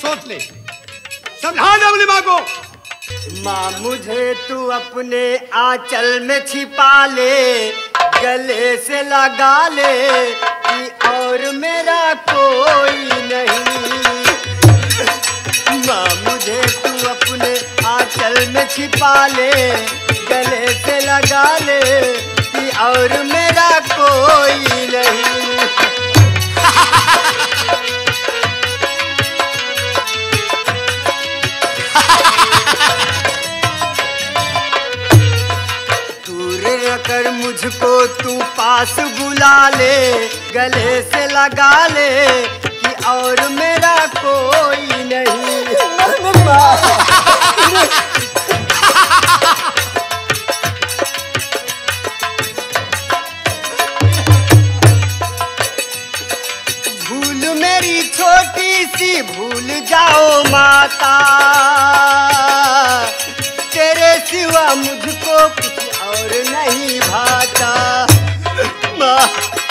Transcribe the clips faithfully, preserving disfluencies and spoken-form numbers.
सोच ले, समझा दे अपनी माँ को। माँ मुझे तू अपने आंचल में छिपा ले, गले से लगा ले कि और मेरा कोई नहीं। माँ मुझे तू अपने आंचल में छिपा ले, गले से लगा ले कि और मेरा कोई नहीं। कर मुझको तू पास बुला ले, गले से लगा ले कि और मेरा कोई नहीं। भूल मेरी छोटी सी भूल जाओ माता, तेरे सिवा मुझको कुछ और नहीं भाता। माँ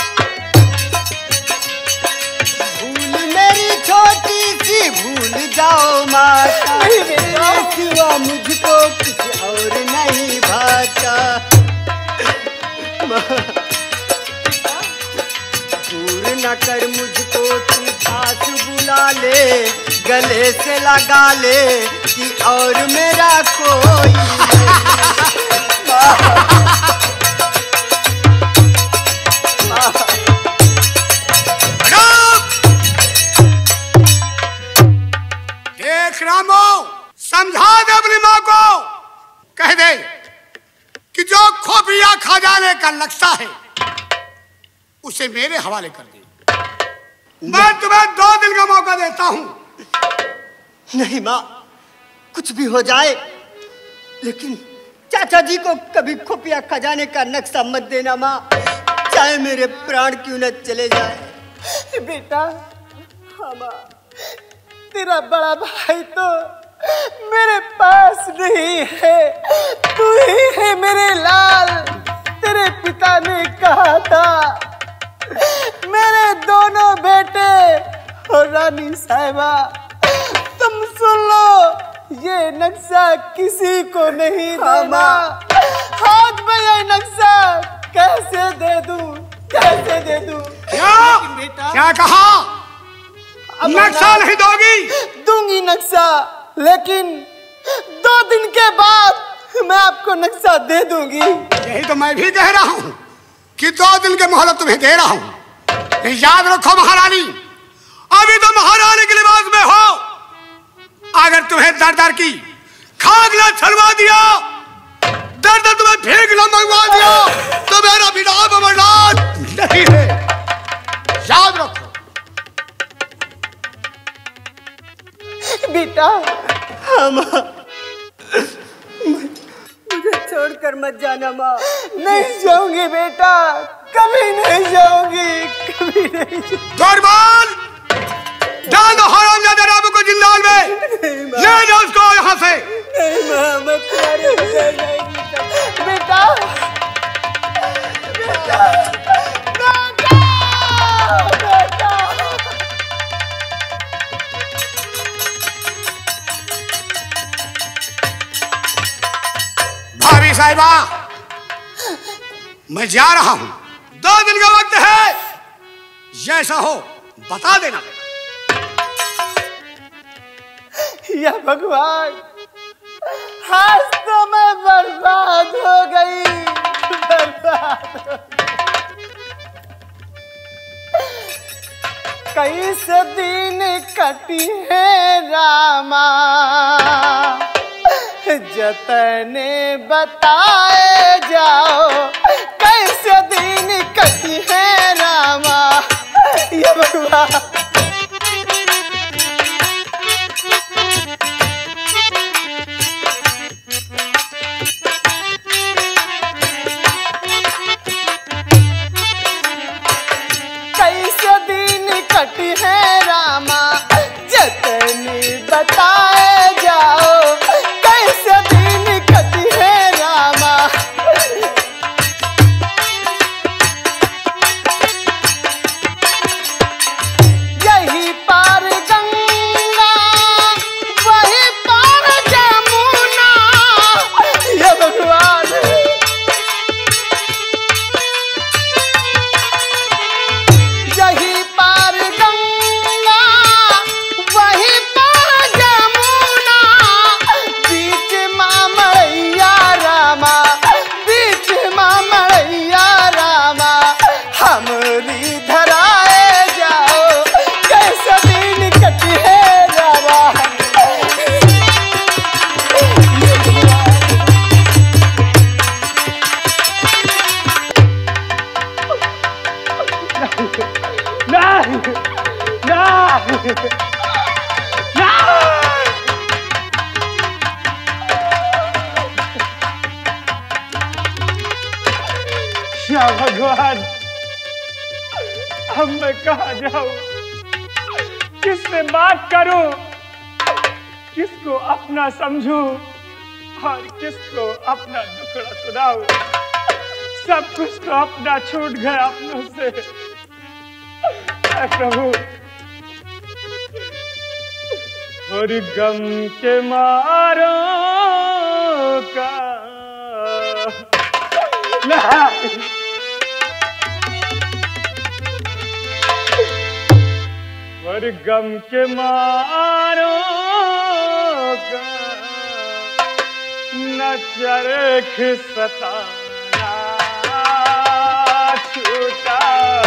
भूल मेरी छोटी सी भूल जाओ माता, तेरे सिवा मुझको कुछ और नहीं भाता। दूर न कर मुझको तू पास बुला ले, गले से लगा ले कि और मेरा कोई देख रामो, समझा दे अपनी माँ को, कह दे कि जो खुफिया खजाने का नक्शा है उसे मेरे हवाले कर दे। मैं तुम्हें दो दिन का मौका देता हूं। नहीं माँ, कुछ भी हो जाए लेकिन चाचा जी को कभी खुफिया खजाने का नक्शा मत देना माँ, चाहे मेरे प्राण क्यों न चले जाए। बेटा हाँ माँ, तेरा बड़ा भाई तो मेरे पास नहीं है, तू ही है मेरे लाल। तेरे पिता ने कहा था मेरे दोनों बेटे और रानी साहिबा, तुम सुन लो, ये नक्शा किसी को नहीं देना। हाथ में ये नक्शा कैसे दे दूं, कैसे दे दूं? क्या क्या कहा? नक्शा नहीं दोगी? दूंगी नक्शा, लेकिन दो दिन के बाद मैं आपको नक्शा दे दूंगी। यही तो मैं भी कह रहा हूँ कि दो दिन के मोहलत तुम्हें दे रहा हूँ। याद रखो महारानी, अभी तो महारानी के लिबास में हो। अगर तुम्हें दर दर की खाक न छलवा दिया, दर दर तुम्हें भीख न मंगवा दिया, तो मेरा विलाप अमरनाथ नहीं है। याद रखो। बेटा हाँ माँ, मुझे छोड़कर मत जाना माँ। नहीं जाऊंगी बेटा, कभी नहीं जाऊंगी, कभी नहीं। कुर्बान, डाल दो हरामजादे रामू को जिंदाल में, ले जाओ उसको यहाँ से। नहीं माँ, मैं तुम्हारे बगैर नहीं जीता। बेटा बेटा बेटा भाभी साहिबा, मैं जा रहा हूं, दो दिन का वक्त है, जैसा हो बता देना। या भगवान, आज तो मैं बर्बाद हो गई, बर्बाद हो गई। कैसे दिन कटी है रामा, जतने बताए जाओ, कैसे दिन कटी है रामा। ये भगवान, कैसे दिन कटी है रामा, जतने बताए जाओ, कैसे दिन कटी है रामा। यही पार गंगा नहीं, नहीं, नहीं। क्या भगवान, अब मैं कहाँ जाऊं, किससे बात करूं, किसको अपना समझूं और किसको अपना दुखड़ा सुनाऊं। सब कुछ तो अपना छूट गया अपनों से। प्रभु, और गम के मारों का नहीं, और गम के मारों का न चरख सताना छूटा।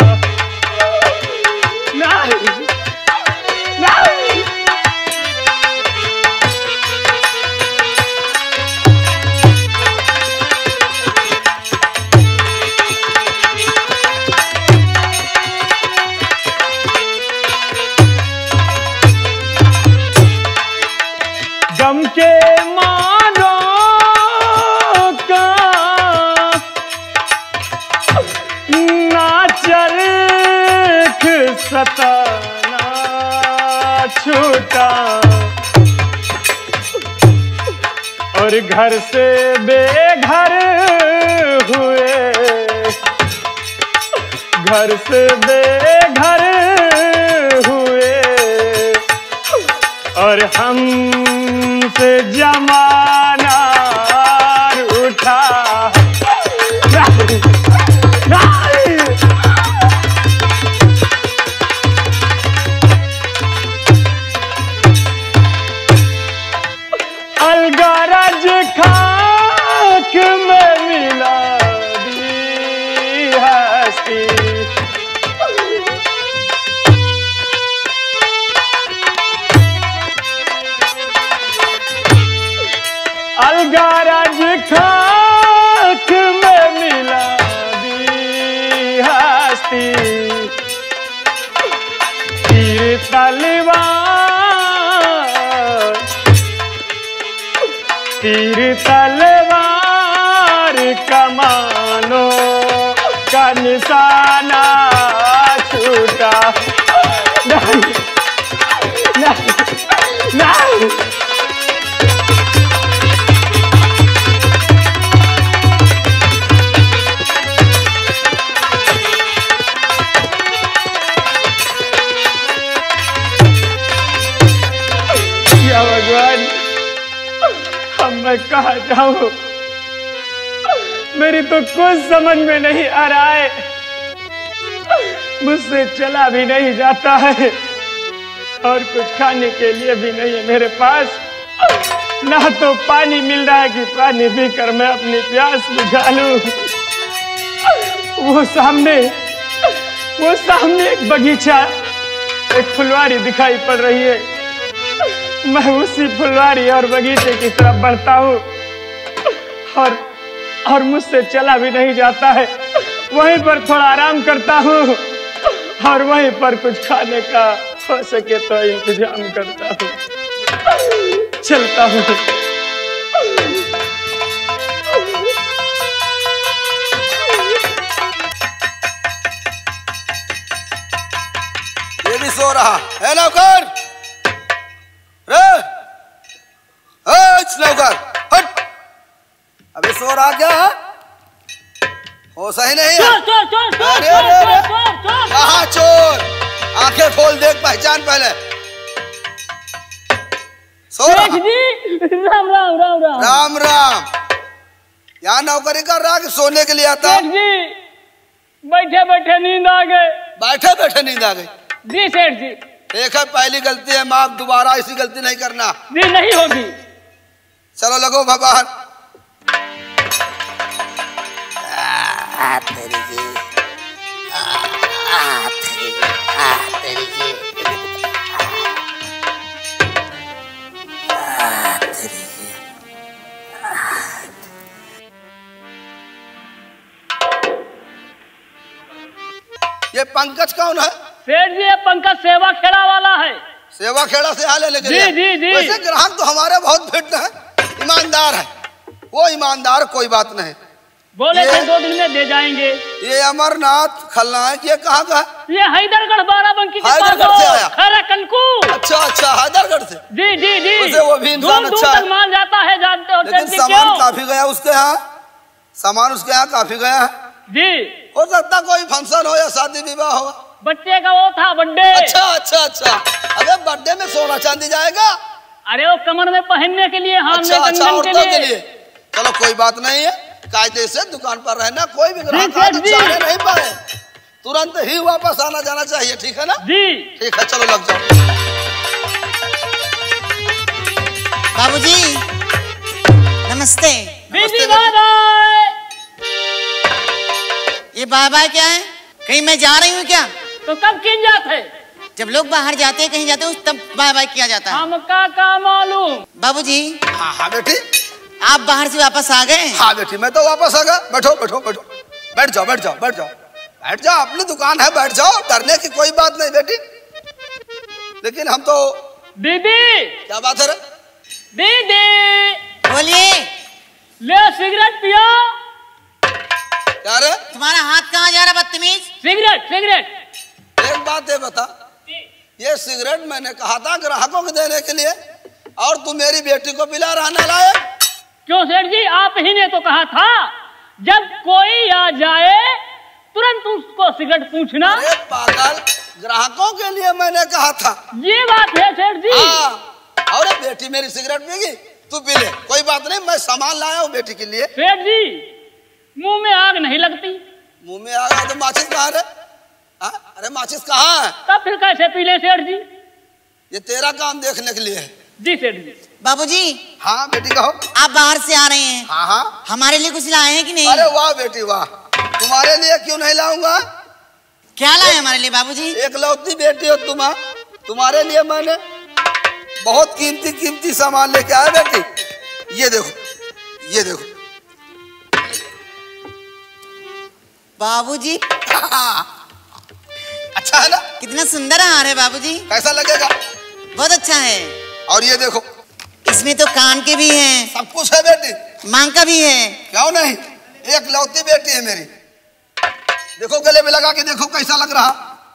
नहीं, नहीं। गम के मारों का ना चरख सताना छूटा, और घर से बेघर हुए, घर से बेघर हुए, और हम से जमाना उठा। नहीं, नहीं। अलगरज खाक में मिला दी हस्ती, अलगरज खाक में मिला दी हस्ती। तीर तलवार, तीर तलवार कमानों का निशाना छूटा। नहीं, नहीं, नहीं। भगवान, अब मैं कहाँ जाऊं, मेरी तो कुछ समझ में नहीं आ रहा है। मुझसे चला भी नहीं जाता है और कुछ खाने के लिए भी नहीं है मेरे पास। ना तो पानी मिल रहा है कि पानी पीकर मैं अपनी प्यास बुझा लूं। वो सामने, वो सामने एक बगीचा, एक फुलवारी दिखाई पड़ रही है। मैं उसी फुलवारी और बगीचे की तरफ बढ़ता हूँ और और मुझसे चला भी नहीं जाता है। वहीं पर थोड़ा आराम करता हूँ और वहीं पर कुछ खाने का हो सके तो इंतजाम करता हूँ, चलता हूँ। ये भी सो रहा है नौकर। नौकर हट, अभी सो रहा क्या? हो सही नहीं है। चोर, चोर, चोर, चोर, अरे अरे अरे चोर, चोर, कहाँ चोर? आंखें खोल, देख, पहचान पहले। सो रहा। जी, राम राम राम राम राम राम। यहाँ नौकरी कर रहा कि सोने के लिए आता? जी, बैठे बैठे नींद आ गए। बैठे बैठे नींद आ गई? जी सेठ जी। ठीक है, पहली गलती है, माफ, दोबारा ऐसी गलती नहीं करना। जी नहीं होगी। चलो लगो भगवान। ये पंकज कौन है? सेठ जी ये पंकज सेवा खेड़ा वाला है। सेवा खेड़ा से यहाँ लेने के जी, लिए? जी, जी। वैसे ग्राहक तो हमारे बहुत फिट है, ईमानदार है। वो ईमानदार कोई बात नहीं। बोले ये- थे दो दिन में दे जाएंगे। ये अमरनाथ खलनायक ये कहाँ का है? ये हैदरगढ़ बाराबंकी के पास हैदरगढ़ से आया? खरा कनकू। अच्छा अच्छा, हैदरगढ़ से। जी जी जी। वैसे वो भी इंसान दूर दूर अच्छा तक है। माल जाता है, जानते हो लेकिन सेठ जी सामान क्यों? काफी गया उसके यहाँ, सामान उसके यहाँ काफी गया है। जी हो सकता कोई फंक्शन हो या शादी विवाह हो। बच्चे का वो था बर्थडे। अच्छा अच्छा अच्छा। अबे बर्थडे में सोना चांदी जाएगा? अरे वो कमर में पहनने के लिए, हाथ अच्छा में अच्छा, कंगन औरतों के के लिए। लिए। चलो कोई बात नहीं है, कायदे से दुकान पर रहना, कोई भी ग्राहक जी, आज जी। जाने नहीं पाए, तुरंत ही वापस आना जाना चाहिए, ठीक है ना? जी ठीक है, चलो लग जाओ। बाबूजी नमस्ते। दीदी बाय बाय। ये बाय बाय क्या है? कहीं मैं जा रही हूँ क्या? तो कब किन जात है? जब लोग बाहर जाते हैं कहीं जाते हैं तब बाय बाय किया जाता है। हमका का मालूम। बाबूजी हाँ हाँ बेटी, आप बाहर से वापस आ गए? हाँ बेटी, मैं तो वापस आ गया। बैठो बैठो बैठो, बैठ जाओ बैठ जाओ बैठ जाओ बैठ जाओ, अपनी दुकान है, बैठ जाओ, डरने की कोई बात नहीं बेटी। लेकिन हम तो दीदी क्या बात है रे? दीदी बोलिए। ले सिगरेट पियो। क्या रे? तुम्हारा हाथ कहाँ जा रहा बदतमीज? Cigarette cigarette. एक बात है बता, ये सिगरेट मैंने कहा था ग्राहकों को देने के लिए, और तू मेरी बेटी को पिला रहा नालायक। क्यों सेठ जी, आप ही ने तो कहा था जब कोई आ जाए तुरंत उसको सिगरेट पूछना। अरे पागल, ग्राहकों के लिए मैंने कहा था। ये बात है सेठ जी। हाँ, और बेटी मेरी सिगरेट पीगी, तू पी ले, कोई बात नहीं, मैं सामान लाया हूँ बेटी के लिए। सेठ जी मुंह में आग नहीं लगती। मुंह में आ गया तो माचिस कहाँ है? हाँ? अरे माचिस कहाँ है? तब फिर कैसे पी ले सेठ जी? ये तेरा काम देखने के लिए है। जी सेठ जी। बाबूजी हाँ बेटी कहो। आप बाहर से आ रहे हैं, हाँ हाँ। हमारे लिए कुछ लाए हैं कि नहीं? अरे वाह बेटी वाह, तुम्हारे लिए क्यों नहीं लाऊंगा? क्या लाए हमारे लिए बाबूजी? एक लौती बेटी हो तुम, तुम्हारे लिए मैंने बहुत कीमती कीमती सामान लेके आया बेटी। ये देखो ये देखो। बाबूजी अच्छा है ना? कितना सुंदर हार है बाबूजी। कैसा लगेगा? बहुत अच्छा है। और ये देखो, इसमें तो कान के भी हैं, सब कुछ है बेटी। मांग का भी है। क्यों नहीं, एक लौती बेटी है मेरी। देखो गले में लगा के देखो कैसा लग रहा।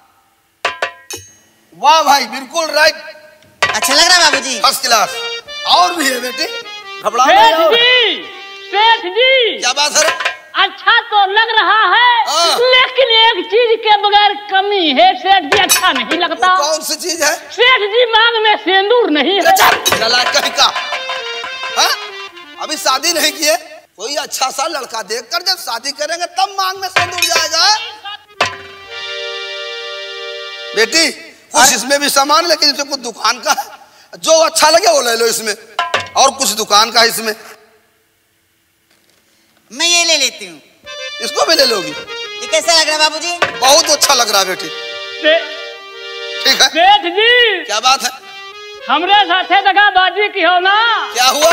वाह भाई, बिल्कुल राइट, अच्छा लग रहा है बाबूजी? First class. और भी है बेटी, घबराओ नहीं। सेठ और- जी सेठ जी क्या बात है रे? अच्छा तो लग रहा है, हाँ। लेकिन एक चीज के बगैर कमी है सेठ जी, अच्छा नहीं लगता। वो कौन सी चीज है? सेठ जी मांग में सिंदूर नहीं है। नलायक कहीं का। हाँ? अभी शादी नहीं किए, कोई अच्छा सा लड़का देखकर जब शादी करेंगे तब मांग में सिंदूर जाएगा। बेटी कुछ इसमें भी सामान, लेकिन इसमें कुछ दुकान का है, जो अच्छा लगे वो ले लो इसमें, और कुछ दुकान का है इसमें। मैं ये ले लेती हूँ। इसको भी ले लोगी? ये कैसा लग रहा है बाबूजी? बहुत अच्छा लग रहा है बेटी। से- ठीक है, सेठ जी क्या बात है? हमरे साथे दगाबाजी की हो ना। क्या हुआ?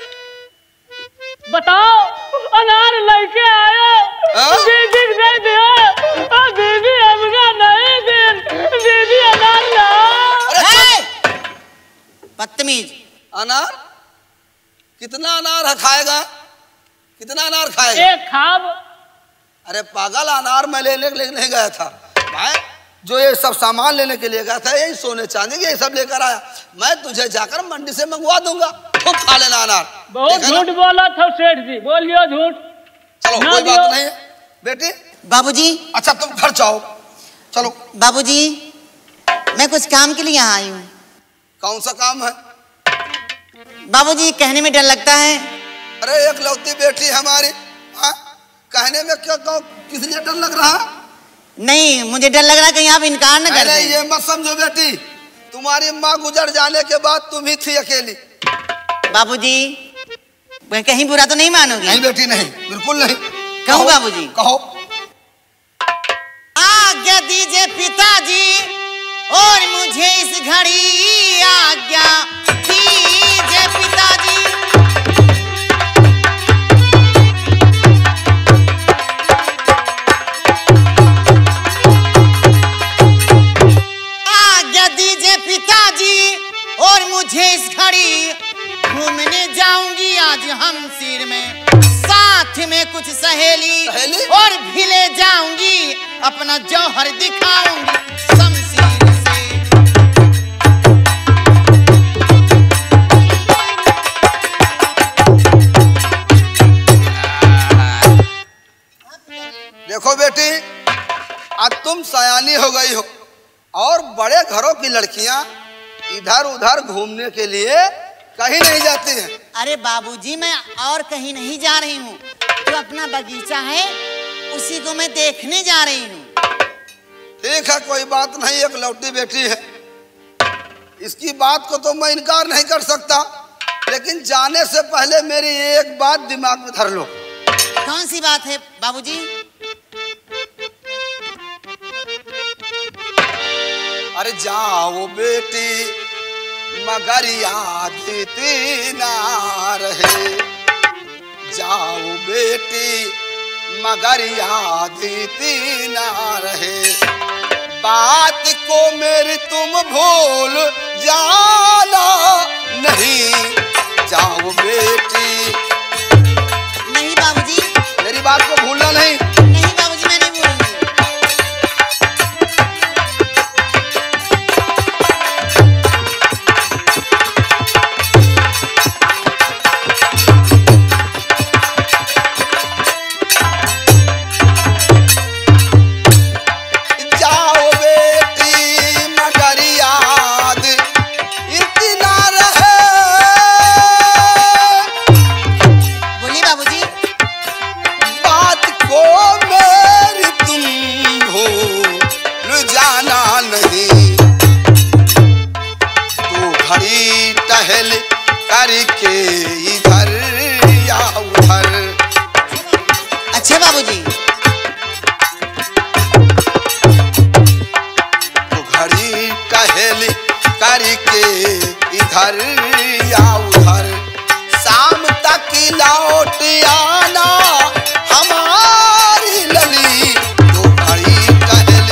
बताओ, अनार लेके आयो, हाँ? दीदी दे दियो, और दीदी हमका नहीं दे, दीदी अनार लाओ। अरे हे! बदतमीज। अनार? कितना अनार खाएगा? कितना अनार खाएगा? एक खाब। अरे पागल, अनार मैं लेने के लिए नहीं गया था मैं, जो ये सब सामान लेने के लिए गया था, यही सोने चांदी ये सब लेकर आया। मैं तुझे जाकर मंडी से मंगवा दूंगा, खूब खा लेना अनार। बहुत ठीक है ना? झूठ बोला था सेठ जी, बोलियो झूठ। चलो ना कोई दियो। बात नहीं है बेटी। बाबूजी अच्छा तुम घर जाओ, चलो। बाबूजी मैं कुछ काम के लिए यहाँ आई हूँ। कौन सा काम है? बाबूजी कहने में डर लगता है। अरे एक लौती बेटी हमारी, हाँ? कहने में क्या कहो, किस लिए डर लग रहा? नहीं, मुझे डर लग रहा है कहीं आप इनकार न कर अरे दें। ये मत समझो बेटी, तुम्हारी माँ गुजर जाने के बाद तुम ही थी अकेली। बाबूजी मैं कहीं बुरा तो नहीं मानोगी? नहीं बेटी नहीं, बिल्कुल नहीं। कहूँ बाबूजी? कहो। आज्ञा दीजिए पिताजी और मुझे इस घड़ी आज्ञा दीजिए पिताजी। हमसीर में, साथ में कुछ सहेली, सहेली? और भी ले जाऊंगी, अपना जौहर दिखाऊंगी शमशीर से। देखो बेटी, अब तुम सयानी हो गई हो और बड़े घरों की लड़कियां इधर उधर घूमने के लिए कहीं नहीं जाती हैं। अरे बाबूजी, मैं और कहीं नहीं जा रही हूँ, जो अपना बगीचा है उसी को मैं देखने जा रही हूँ। ठीक है, कोई बात नहीं, एक लौटी बेटी है, इसकी बात को तो मैं इनकार नहीं कर सकता, लेकिन जाने से पहले मेरी एक बात दिमाग में धर लो। कौन सी बात है बाबूजी? अरे जाओ बेटी मगर याद ना रहे, जाओ बेटी मगर याद ना रहे, बात को मेरी तुम भूल जाना नहीं, जाओ बेटी। नहीं बाबूजी, मेरी बात को भूलना नहीं। नहीं बाबूजी, मैं नहीं भूलूंगी। अच्छे बाबूजी। तो घड़ी टहल करके इधर या उधर, शाम तक लौट आना हमारी लली, तो घड़ी टहल।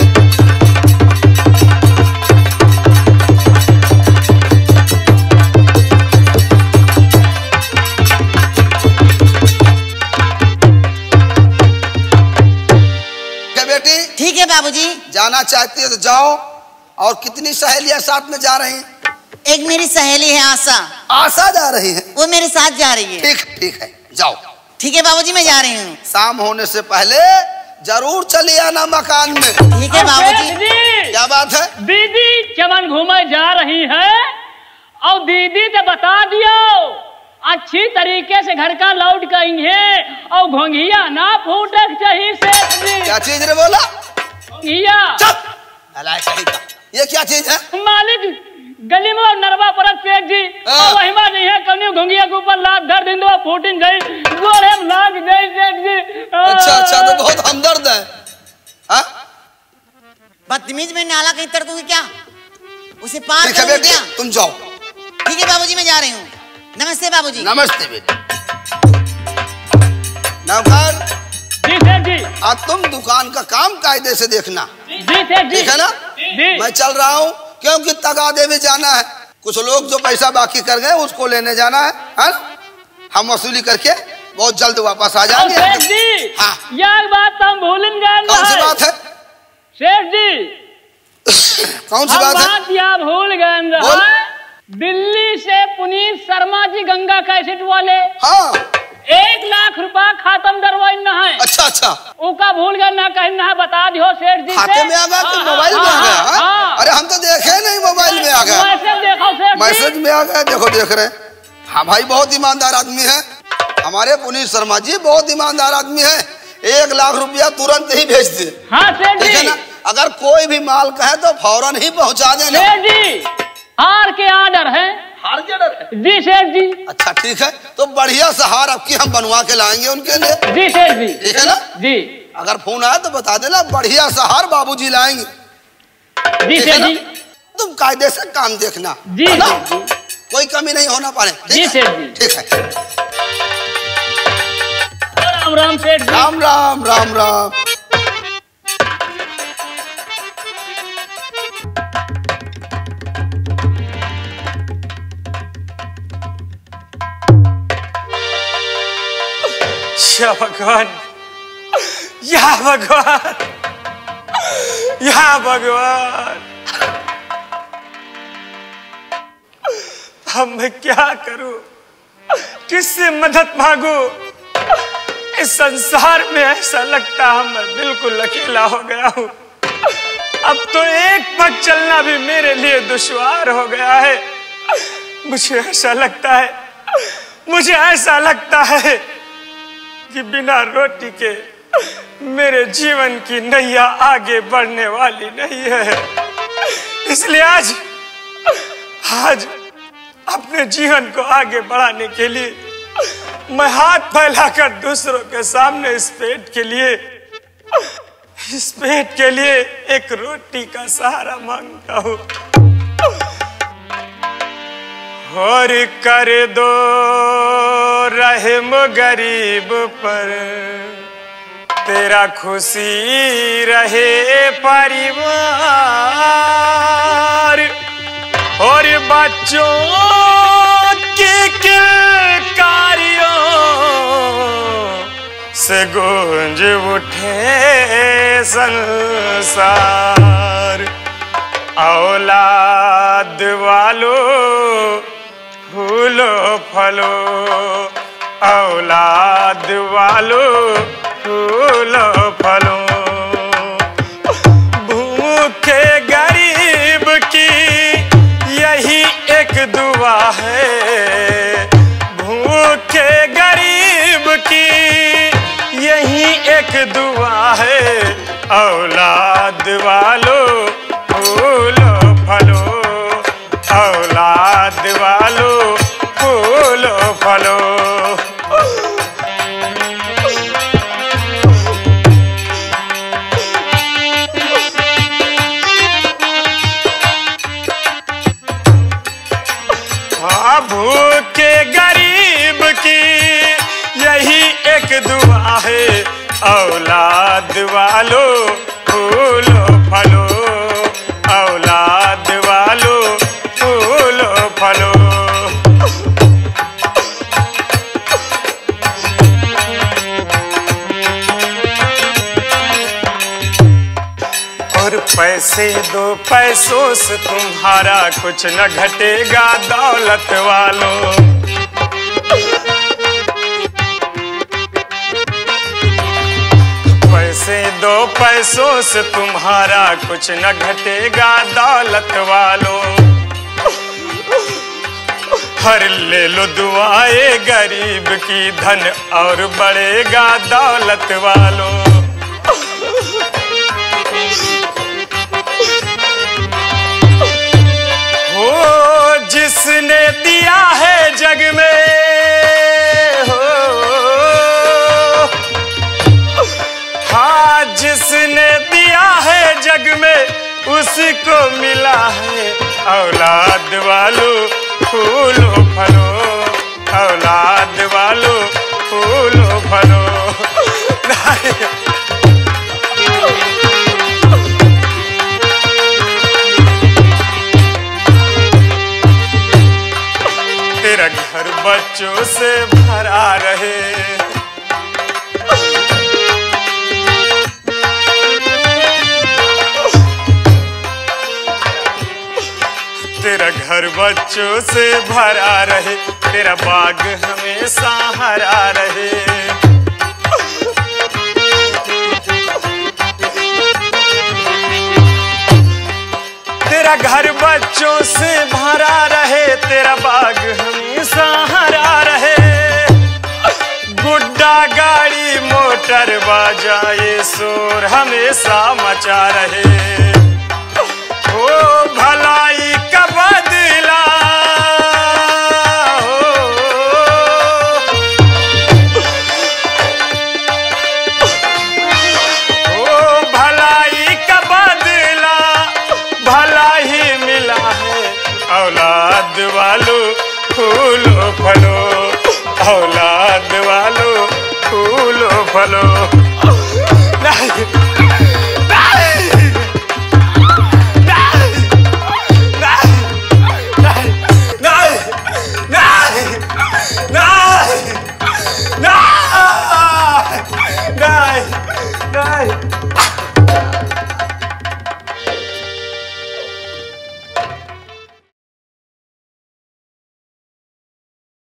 ठीक है बाबूजी। जाना चाहती है तो जाओ। और कितनी सहेलियां साथ में जा रही हैं? एक मेरी सहेली है आशा। आशा जा रही है? वो मेरे साथ जा रही है। ठीक ठीक है, जाओ। ठीक है बाबूजी, मैं जा रही हूँ। शाम होने से पहले जरूर चली आना मकान में। ठीक है बाबूजी। क्या बात है? दीदी चमन घूमे जा रही है और दीदी ने बता दियो अच्छी तरीके से घर का लौट गई है और घोंघिया ना फूटक चाहिए से। क्या चीज रे बोला? घोंघिया। चुप! ये क्या चीज है? मालिक गली में और नरवा परत सेठ जी और वही बात नहीं है, कभी घोंघिया के ऊपर लात धर दिन दो फूटिंग गई गोरे में लाग गई सेठ जी। अच्छा अच्छा, तो बहुत हमदर्द है। हाँ? बदतमीज में नाला कहीं तर दूंगी क्या? उसे पार ठीक है करूंगी बेटी, क्या? तुम जाओ। ठीक है बाबूजी, मैं जा रही हूँ। नमस्ते बाबूजी। नमस्ते बेटी। नवघर जी सेठ जी। आज तुम दुकान का काम कायदे से देखना। जी सेठ जी। ठीक है ना? जी। मैं चल रहा हूँ क्योंकि तगादे भी जाना है, कुछ लोग जो पैसा बाकी कर गए उसको लेने जाना है, है ना? हम वसूली करके बहुत जल्द वापस आ जाएंगे। सेठ जी, हाँ। यह बात हम भूलन गए। कौन सी बात है? सेठ जी कौन सी बात है? बात या भूल गए। दिल्ली से पुनीत शर्मा जी गंगा कैसेट वाले हाँ। एक लाख रुपया खातम दरवाई न है। अच्छा अच्छा, उका भूल गए ना कहीं ना बता दियो सेठ जी। खाते में आ गया कि मोबाइल में आ गया? हाँ? हाँ। अरे हम तो देखे नहीं, मोबाइल में आ गया। मैसेज देखो सेठ जी। मैसेज में आ गया, देखो देख रहे हैं। हाँ भाई, बहुत ईमानदार आदमी है हमारे पुनीत शर्मा जी, बहुत ईमानदार आदमी है। एक लाख रुपया तुरंत ही भेज दे। हाँ सेठ ठीक है जी। ना? अगर कोई भी माल कहे तो फौरन ही पहुंचा देना। सेठ जी हार के आर्डर है। हार के आर्डर है? जी सेठ जी। अच्छा ठीक है, तो बढ़िया सा हार आपकी हम बनवा के लाएंगे उनके लिए। जी सेठ जी। ठीक है ना? जी। अगर फोन आया तो बता देना, बढ़िया सा हार बाबूजी लाएंगे। जी ठीक है सेठ ना? जी। तुम कायदे से काम देखना। जी है ना? सेठ जी। कोई कमी नहीं होना पाए। जी सेठ जी। ठीक है। राम राम सेठ जी। राम राम राम राम। या भगवान, या भगवान, या भगवान, अब मैं क्या करूं, किससे मदद मांगू? इस संसार में ऐसा लगता है मैं बिल्कुल अकेला हो गया हूं। अब तो एक पग चलना भी मेरे लिए दुश्वार हो गया है। मुझे ऐसा लगता है, मुझे ऐसा लगता है कि बिना रोटी के मेरे जीवन की नैया आगे बढ़ने वाली नहीं है। इसलिए आज आज अपने जीवन को आगे बढ़ाने के लिए मैं हाथ फैलाकर दूसरों के सामने इस पेट के लिए इस पेट के लिए एक रोटी का सहारा मांगता हूँ। और कर दो रहम गरीब पर, तेरा खुशी रहे परिवार। और बच्चों की किलकारियों से गूंज उठे संसार। औलाद वालों फूलो फलो, औलाद वालों फूलो फलो। भूखे गरीब की यही एक दुआ है, भूखे गरीब की यही एक दुआ है। औलाद वालों फूलो फलो, औलाद वालों फूलो फलो। हाँ, भूखे गरीब की यही एक दुआ है। औलाद वालों फूलो फलो, औलाद वालों फूलो फलो। और पैसे दो पैसों से तुम्हारा कुछ न घटेगा दौलत वालों। पैसे दो पैसों से तुम्हारा कुछ न घटेगा दौलत वालों। हर ले लो दुआएं गरीब की, धन और बढ़ेगा दौलत वालों। हो जिसने दिया है जग में, हो हाँ जिसने दिया है जग में उसको मिला है। औलाद वालों फूलो फलो, औलाद वालों फूलो फलो। तेरा घर बच्चों से भरा रहे, तेरा घर बच्चों से भरा रहे, तेरा बाग हमेशा हरा रहे। तेरा घर बच्चों से भरा रहे, तेरा बाग हमेशा हरा रहे। गुड्डा गाड़ी मोटर बाजाए शोर हमेशा मचा रहे। ओ भलाई का बदला, हो ओ भलाई का बदला भला ही मिला है। औलाद वालों फूलो फलो, औलाद वालों फूलो फलो।